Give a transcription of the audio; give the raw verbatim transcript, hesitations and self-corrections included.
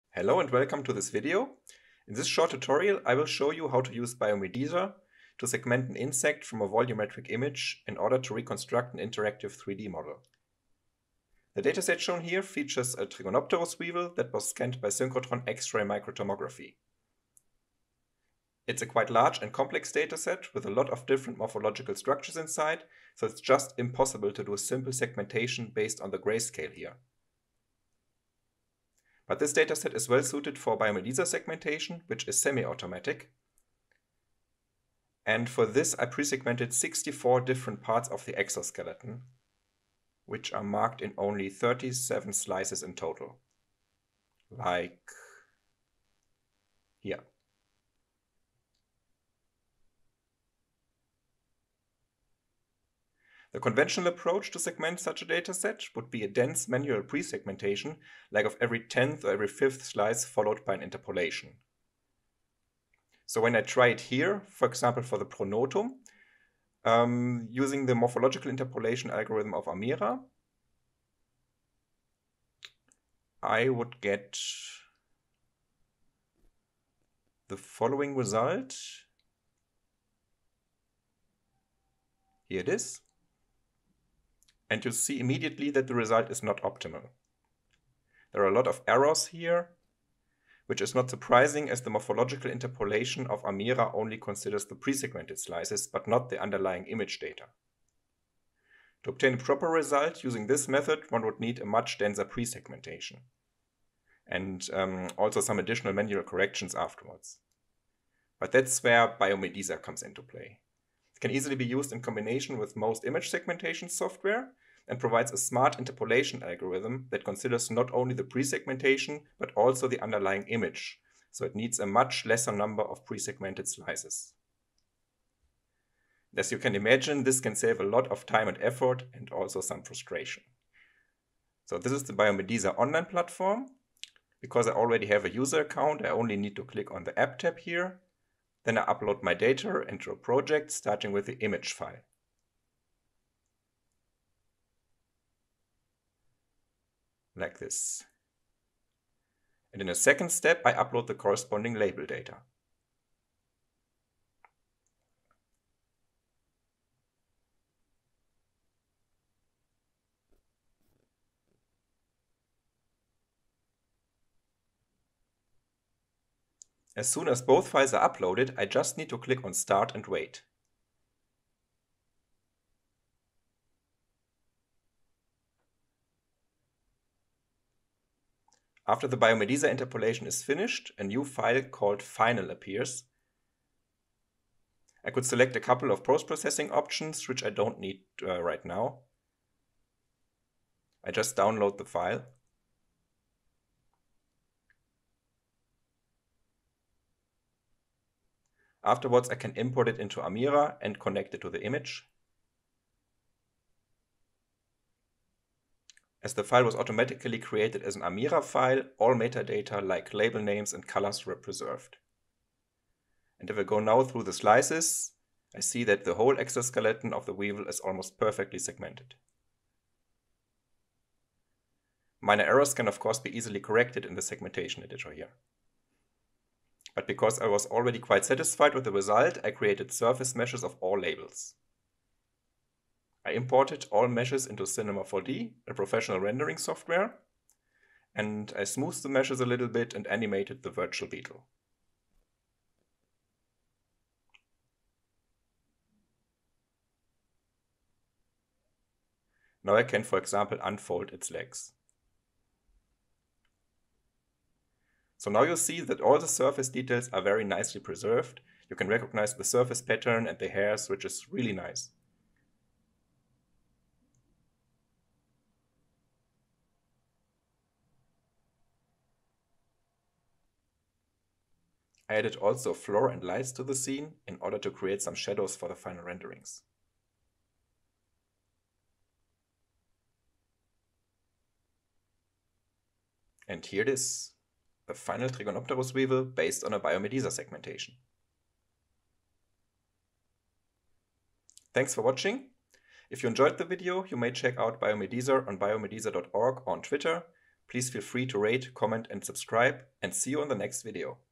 Hello and welcome to this video. In this short tutorial, I will show you how to use Biomedisa to segment an insect from a volumetric image in order to reconstruct an interactive three D model. The dataset shown here features a Trigonopterus weevil that was scanned by synchrotron X-ray microtomography. It's a quite large and complex dataset with a lot of different morphological structures inside, so it's just impossible to do a simple segmentation based on the grayscale here. But this dataset is well suited for Biomedisa segmentation, which is semi-automatic. And for this, I pre-segmented sixty-four different parts of the exoskeleton, which are marked in only thirty-seven slices in total. Like here. The conventional approach to segment such a dataset would be a dense manual pre-segmentation, like of every tenth or every fifth slice followed by an interpolation. So when I try it here, for example for the pronotum, um, using the morphological interpolation algorithm of Amira, I would get the following result. Here it is. And you see immediately that the result is not optimal. There are a lot of errors here, which is not surprising as the morphological interpolation of Amira only considers the pre-segmented slices, but not the underlying image data. To obtain a proper result using this method, one would need a much denser pre-segmentation, and um, also some additional manual corrections afterwards. But that's where Biomedisa comes into play. It can easily be used in combination with most image segmentation software and provides a smart interpolation algorithm that considers not only the pre-segmentation but also the underlying image, so it needs a much lesser number of pre-segmented slices. As you can imagine, this can save a lot of time and effort and also some frustration. So this is the Biomedisa online platform. Because I already have a user account, I only need to click on the App tab here. Then I upload my data into a project, starting with the image file. Like this. And in a second step, I upload the corresponding label data. As soon as both files are uploaded, I just need to click on Start and wait. After the Biomedisa interpolation is finished, a new file called Final appears. I could select a couple of post-processing options, which I don't need uh, right now. I just download the file. Afterwards, I can import it into Amira and connect it to the image. As the file was automatically created as an Amira file, all metadata like label names and colors were preserved. And if I go now through the slices, I see that the whole exoskeleton of the weevil is almost perfectly segmented. Minor errors can of course be easily corrected in the segmentation editor here. But because I was already quite satisfied with the result, I created surface meshes of all labels. I imported all meshes into Cinema four D, a professional rendering software, and I smoothed the meshes a little bit and animated the virtual beetle. Now I can, for example, unfold its legs. So now you see that all the surface details are very nicely preserved. You can recognize the surface pattern and the hairs, which is really nice. I added also floor and lights to the scene in order to create some shadows for the final renderings. And here it is, the final Trigonopterus weevil based on a Biomedisa segmentation. Thanks for watching. If you enjoyed the video, you may check out Biomedisa on biomedisa dot org or on Twitter. Please feel free to rate, comment and subscribe, and see you on the next video.